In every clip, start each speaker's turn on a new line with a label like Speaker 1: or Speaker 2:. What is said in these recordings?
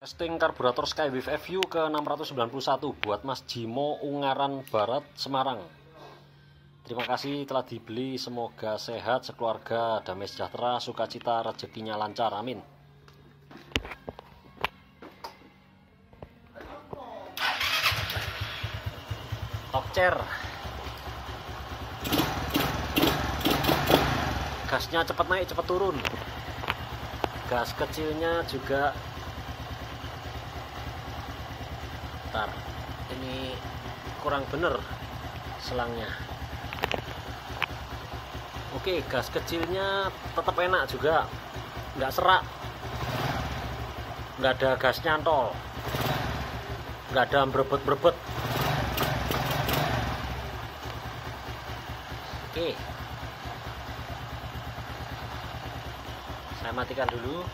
Speaker 1: Testing karburator Skywave FU ke 691 buat Mas Jimo Ungaran Barat, Semarang. Terima kasih telah dibeli, semoga sehat sekeluarga, damai sejahtera, sukacita, rezekinya lancar, amin. Top chair, gasnya cepat naik cepat turun, gas kecilnya juga. Bentar, ini kurang bener selangnya. Oke, gas kecilnya tetap enak juga, nggak serak, nggak ada gas nyantol, nggak ada berebet-berebet. Oke, saya matikan dulu.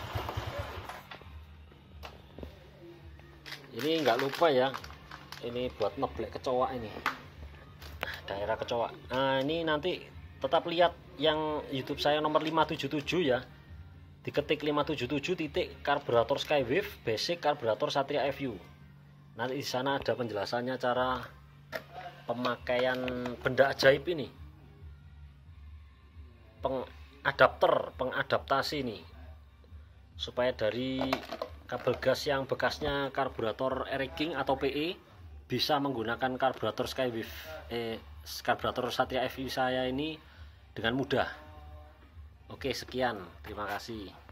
Speaker 1: Ini nggak lupa ya, ini buat ngeblek kecoa, ini daerah kecoa. Nah, ini nanti tetap lihat yang YouTube saya nomor 577 ya, diketik 577 titik karburator Skywave basic karburator Satria FU. Nanti di sana ada penjelasannya cara pemakaian benda ajaib ini, pengadaptasi nih, supaya dari kabel gas yang bekasnya karburator Eriking atau PE bisa menggunakan karburator Skywave karburator Satria FU saya ini dengan mudah. Oke, sekian, terima kasih.